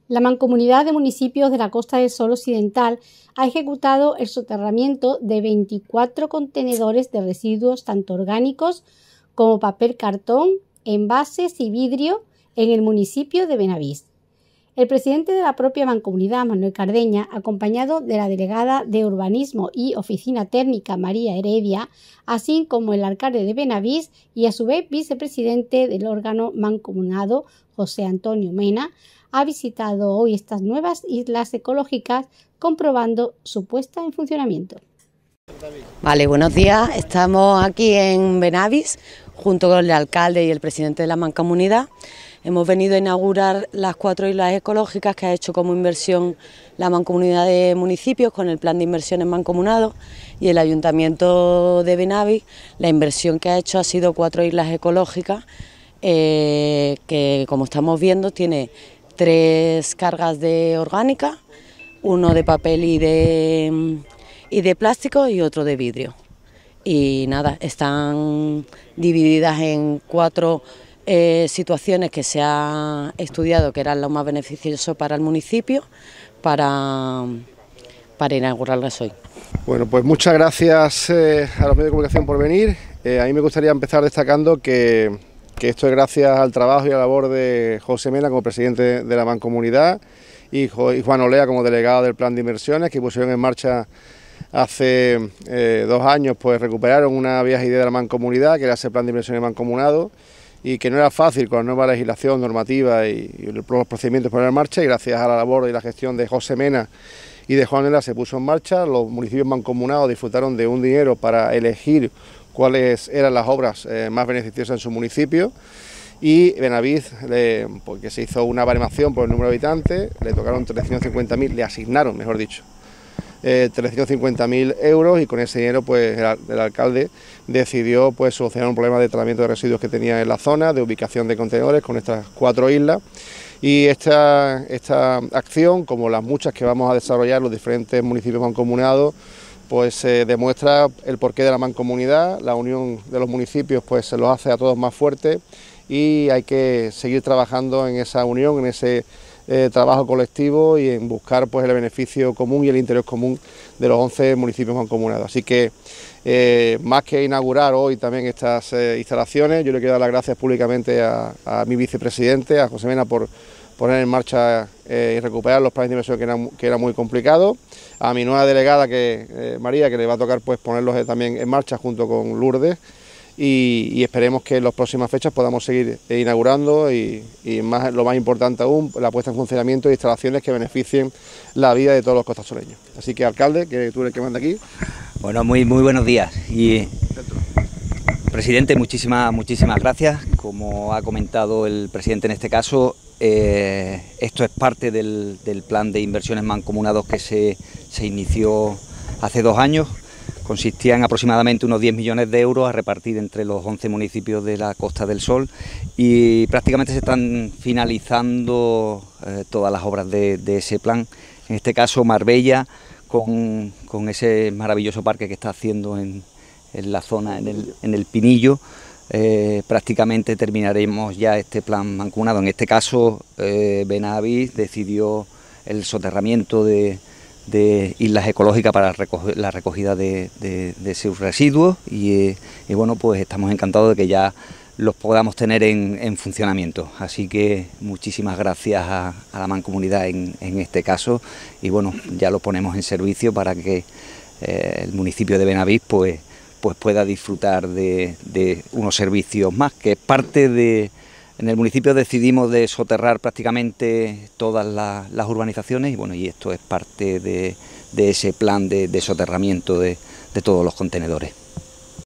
La Mancomunidad de Municipios de la Costa del Sol Occidental ha ejecutado el soterramiento de 24 contenedores de residuos tanto orgánicos como papel cartón, envases y vidrio en el municipio de Benavís. El presidente de la propia Mancomunidad, Manuel Cardeña, acompañado de la delegada de Urbanismo y Oficina Técnica, María Heredia, así como el alcalde de Benavís y a su vez vicepresidente del órgano mancomunado, José Antonio Mena, ha visitado hoy estas nuevas islas ecológicas comprobando su puesta en funcionamiento. Vale, buenos días. Estamos aquí en Benavís junto con el alcalde y el presidente de la Mancomunidad. Hemos venido a inaugurar las 4 islas ecológicas que ha hecho como inversión la Mancomunidad de Municipios con el plan de inversiones mancomunado, y el Ayuntamiento de Benavís. La inversión que ha hecho ha sido 4 islas ecológicas que, como estamos viendo, tiene 3 cargas de orgánica, 1 de papel y de plástico y otro de vidrio. Y nada, están divididas en 4 situaciones que se ha estudiado que eran lo más beneficioso para el municipio para inaugurarlas hoy. Bueno, pues muchas gracias a los medios de comunicación por venir. A mí me gustaría empezar destacando que esto es gracias al trabajo y a la labor de José Mena como presidente de la Mancomunidad y Juan Olea como delegado del plan de inversiones, que pusieron en marcha hace 2 años, pues recuperaron una vieja idea de la Mancomunidad, que era ese plan de inversiones mancomunado, y que no era fácil con la nueva legislación normativa y los procedimientos poner en marcha, y gracias a la labor y la gestión de José Mena y de Juan Olea se puso en marcha. Los municipios mancomunados disfrutaron de un dinero para elegir cuáles eran las obras más beneficiosas en su municipio, y Benavís, porque se hizo una baremación por el número de habitantes, le tocaron 350.000, le asignaron, mejor dicho, 350.000 euros, y con ese dinero pues el alcalde decidió pues solucionar un problema de tratamiento de residuos que tenía en la zona, de ubicación de contenedores con estas 4 islas. Y esta acción, como las muchas que vamos a desarrollar los diferentes municipios mancomunados, pues demuestra el porqué de la mancomunidad. La unión de los municipios pues se los hace a todos más fuertes, y hay que seguir trabajando en esa unión, en ese trabajo colectivo y en buscar pues el beneficio común y el interés común de los 11 municipios mancomunados. Así que más que inaugurar hoy también estas instalaciones, yo le quiero dar las gracias públicamente a mi vicepresidente, a José Mena, por poner en marcha y recuperar los planes de inversión que era muy complicado, a mi nueva delegada María, que le va a tocar pues ponerlos también en marcha junto con Lourdes, y esperemos que en las próximas fechas podamos seguir inaugurando y lo más importante aún, la puesta en funcionamiento de instalaciones que beneficien la vida de todos los costasoleños. Así que, alcalde, que tú eres el que manda aquí. Bueno, muy buenos días. Y presidente, muchísimas gracias. Como ha comentado el presidente en este caso, esto es parte del plan de inversiones mancomunados que se inició hace 2 años. Consistía en aproximadamente unos 10 millones de euros a repartir entre los 11 municipios de la Costa del Sol, y prácticamente se están finalizando todas las obras de ese plan. En este caso Marbella, con ese maravilloso parque que está haciendo en la zona, en el Pinillo. Prácticamente terminaremos ya este plan mancomunado. En este caso Benavís decidió el soterramiento de islas ecológicas para la recogida de sus residuos, y bueno, pues estamos encantados de que ya los podamos tener en funcionamiento. Así que muchísimas gracias a la Mancomunidad en este caso, y bueno, ya lo ponemos en servicio para que el municipio de Benavís pues pueda disfrutar de unos servicios más, que es parte de... En el municipio decidimos de soterrar prácticamente todas las urbanizaciones, y bueno, y esto es parte de ese plan de soterramiento de todos los contenedores.